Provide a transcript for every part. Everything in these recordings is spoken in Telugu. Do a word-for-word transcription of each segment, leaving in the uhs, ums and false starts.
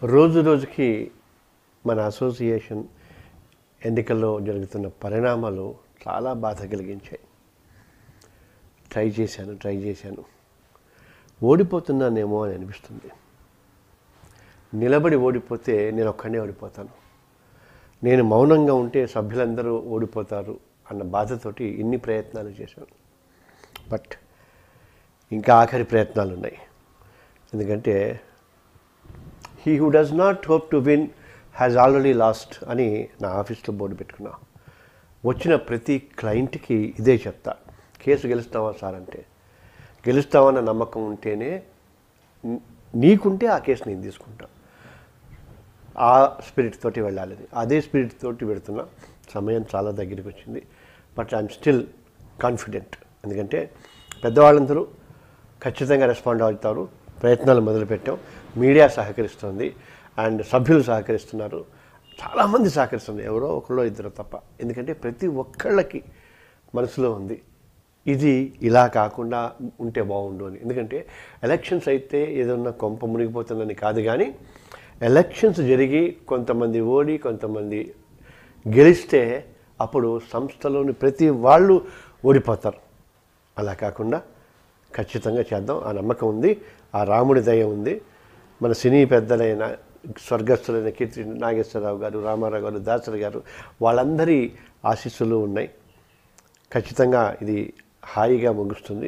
రోజు రోజుకి మన అసోసియేషన్ ఎన్నికల్లో జరుగుతున్న పరిణామాలు చాలా బాధ కలిగించాయి. ట్రై చేశాను ట్రై చేశాను ఓడిపోతున్నానేమో అని అనిపిస్తుంది. నిలబడి ఓడిపోతే నేను ఒక్కడే ఓడిపోతాను, నేను మౌనంగా ఉంటే సభ్యులందరూ ఓడిపోతారు అన్న బాధతోటి ఇన్ని ప్రయత్నాలు చేశాను. బట్ ఇంకా ఆఖరి ప్రయత్నాలు ఉన్నాయి. ఎందుకంటే he who does not hope to win has already lost అని నా ఆఫీస్లో బోర్డు పెట్టుకున్నా. వచ్చిన ప్రతి క్లయింట్కి ఇదే చెప్తా, కేసు గెలుస్తావా సార్ అంటే, గెలుస్తావన్న నమ్మకం ఉంటేనే నీకుంటే ఆ కేసు నేను తీసుకుంటా. ఆ స్పిరిట్ తోటి వెళ్ళాలని, అదే స్పిరిట్ తోటి పెడుతున్నా. సమయం చాలా దగ్గరికి వచ్చింది, బట్ ఐఎమ్ స్టిల్ కాన్ఫిడెంట్. ఎందుకంటే పెద్దవాళ్ళందరూ ఖచ్చితంగా రెస్పాండ్ అవుతారు. ప్రయత్నాలు మొదలుపెట్టాం, మీడియా సహకరిస్తుంది అండ్ సభ్యులు సహకరిస్తున్నారు, చాలామంది సహకరిస్తున్నారు, ఎవరో ఒకళ్ళో ఇద్దరు తప్ప. ఎందుకంటే ప్రతి ఒక్కళ్ళకి మనసులో ఉంది ఇది ఇలా కాకుండా ఉంటే బాగుండు అని. ఎందుకంటే ఎలక్షన్స్ అయితే ఏదన్నా కొంప మునిగిపోతుందని కాదు, కానీ ఎలక్షన్స్ జరిగి కొంతమంది ఓడి కొంతమంది గెలిస్తే అప్పుడు సంస్థలోని ప్రతి వాళ్ళు ఓడిపోతారు. అలా కాకుండా ఖచ్చితంగా చేద్దాం, ఆ నమ్మకం ఉంది, ఆ రాముడి దయ ఉంది. మన సినీ పెద్దలైన స్వర్గస్థులైన కీర్తి నాగేశ్వరరావు గారు, రామారావు గారు, దాసరి గారు, వాళ్ళందరి ఆశీస్సులు ఉన్నాయి. ఖచ్చితంగా ఇది హాయిగా ముగుస్తుంది.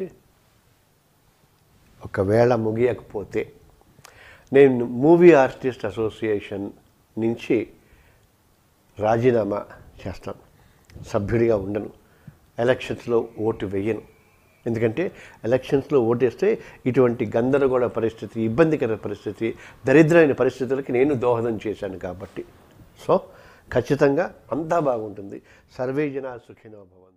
ఒకవేళ ముగియకపోతే నేను మూవీ ఆర్టిస్ట్ అసోసియేషన్ నుంచి రాజీనామా చేస్తాను, సభ్యుడిగా ఉండను, ఎలక్షన్స్లో ఓటు వేయను. ఎందుకంటే ఎలక్షన్స్లో ఓటేస్తే ఇటువంటి గందరగోళ పరిస్థితి, ఇబ్బందికర పరిస్థితి, దరిద్రమైన పరిస్థితులకి నేను దోహదం చేశాను కాబట్టి. సో ఖచ్చితంగా అంతా బాగుంటుంది. సర్వే జనా సుఖినో భవంతు.